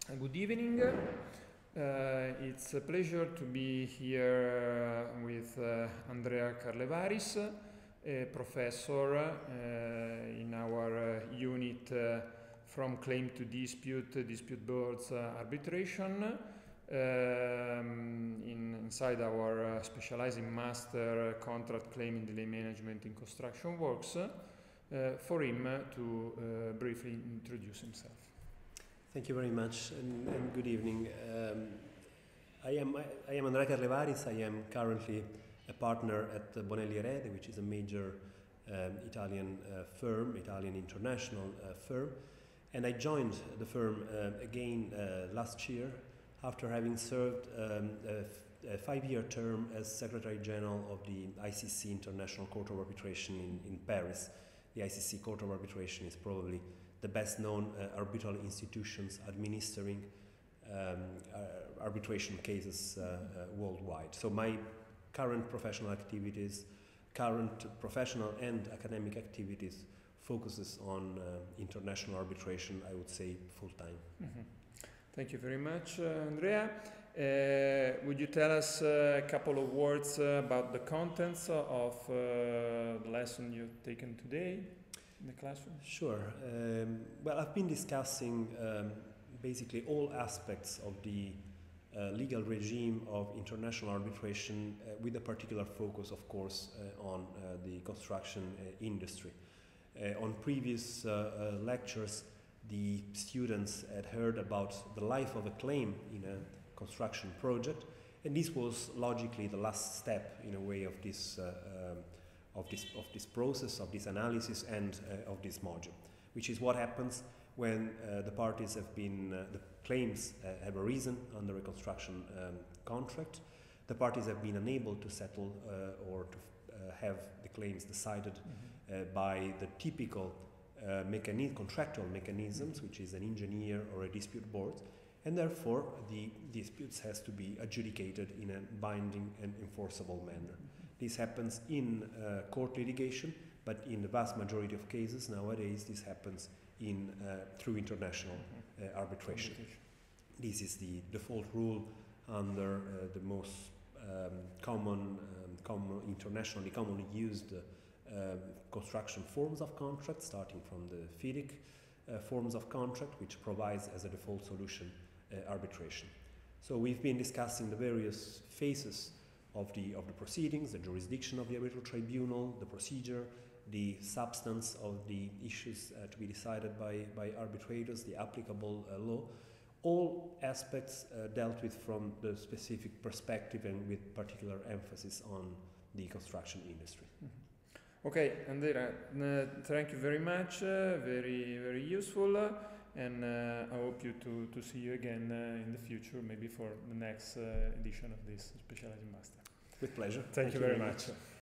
Good evening. It's a pleasure to be here with Andrea Carlevaris, a professor in our unit from claim to dispute, dispute boards arbitration, inside our specializing master contract claim and delay management in construction works, for him to briefly introduce himself. Thank you very much, and good evening. I am Andrea Carlevaris. I am currently a partner at Bonelli Erede, which is a major Italian firm, Italian international firm. And I joined the firm again last year after having served a 5-year term as Secretary General of the ICC, International Court of Arbitration in Paris. The ICC Court of Arbitration is probably the best known arbitral institutions administering arbitration cases worldwide. So my current professional activities, current professional and academic activities focuses on international arbitration, I would say full-time. Mm-hmm. Thank you very much, Andrea. Would you tell us a couple of words about the contents of the lesson you've taken today in the classroom? Sure. Well, I've been discussing basically all aspects of the legal regime of international arbitration with a particular focus, of course, on the construction industry. On previous lectures, the students had heard about the life of a claim in a construction project, and this was logically the last step in a way of this process, of this analysis, and of this module, which is what happens when the parties have been, the claims have arisen under a construction contract. The parties have been unable to settle or to have the claims decided by the typical contractual mechanisms, which is an engineer or a dispute board, and therefore the disputes has to be adjudicated in a binding and enforceable manner. This happens in court litigation, but in the vast majority of cases nowadays this happens through international arbitration. This is the default rule under the most internationally commonly used construction forms of contract, starting from the FIDIC forms of contract, which provides as a default solution arbitration. So we've been discussing the various phases of the proceedings, the jurisdiction of the arbitral tribunal, the procedure, the substance of the issues to be decided by arbitrators, the applicable law, all aspects dealt with from the specific perspective and with particular emphasis on the construction industry. Mm-hmm. Okay, Andrea, thank you very much, very, very useful, and I hope to see you again in the future, maybe for the next edition of this Specializing Master. With pleasure. Thank you very much.